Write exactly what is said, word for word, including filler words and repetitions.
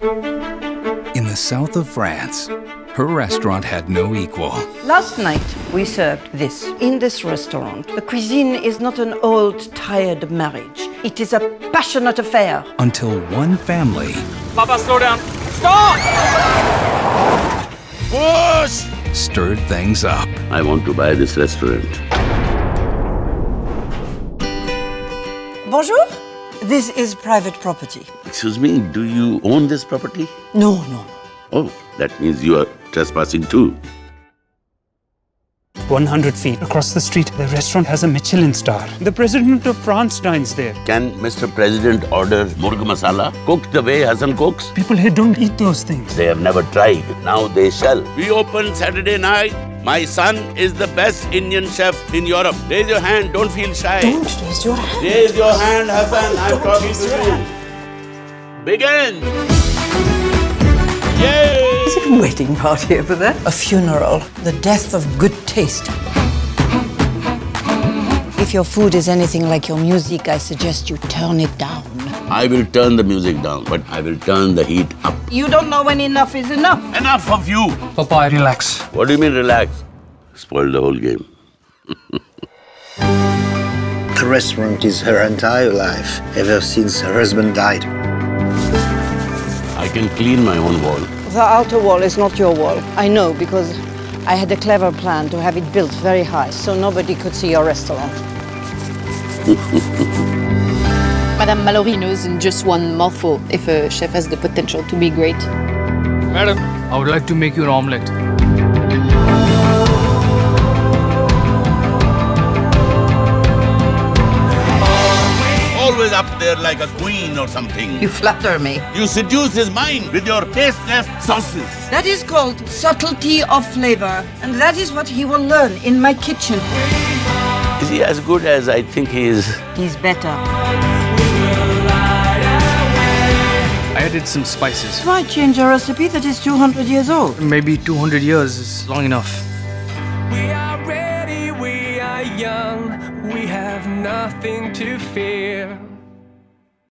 In the south of France, her restaurant had no equal. Last night, we served this. In this restaurant, the cuisine is not an old, tired marriage. It is a passionate affair. Until one family... Papa, slow down. Stop! Push! Stirred things up. I want to buy this restaurant. Bonjour. This is private property. Excuse me, do you own this property? No, no, no. Oh, that means you are trespassing too. one hundred feet across the street, the restaurant has a Michelin star. The president of France dines there. Can Mister President order murga masala cooked the way Hassan cooks? People here don't eat those things. They have never tried. Now they shall. We open Saturday night. My son is the best Indian chef in Europe. Raise your hand. Don't feel shy. Don't raise your hand. Raise your hand, Hassan. I'm Don't talking raise to your you. hand. Begin. Yay! Is it a wedding party over there? A funeral. The death of good taste. If your food is anything like your music, I suggest you turn it down. I will turn the music down, but I will turn the heat up. You don't know when enough is enough. Enough of you! Papa, relax. What do you mean relax? Spoil the whole game. The restaurant is her entire life, ever since her husband died. I can clean my own wall. The outer wall is not your wall. I know, because I had a clever plan to have it built very high, so nobody could see your restaurant. Madame Mallory knows in just one mouthful if a chef has the potential to be great. Madam, I would like to make you an omelette. Always up there like a queen or something. You flatter me. You seduce his mind with your tasteless sauces. That is called subtlety of flavor, and that is what he will learn in my kitchen. Is he as good as I think he is? He's better. I added some spices. Why change a recipe that is two hundred years old? Maybe two hundred years is long enough. We are ready, we are young, we have nothing to fear.